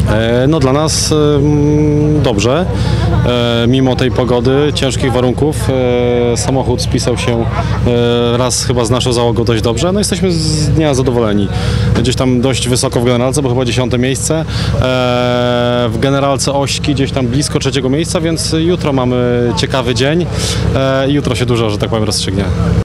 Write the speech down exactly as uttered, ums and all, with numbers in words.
No dla nas dobrze, mimo tej pogody, ciężkich warunków, samochód spisał się raz chyba z naszą załogą dość dobrze, no jesteśmy z dnia zadowoleni. Gdzieś tam dość wysoko w generalce, bo chyba dziesiąte miejsce, w generalce ośki gdzieś tam blisko trzeciego miejsca, więc jutro mamy ciekawy dzień i jutro się dużo, że tak powiem, rozstrzygnie.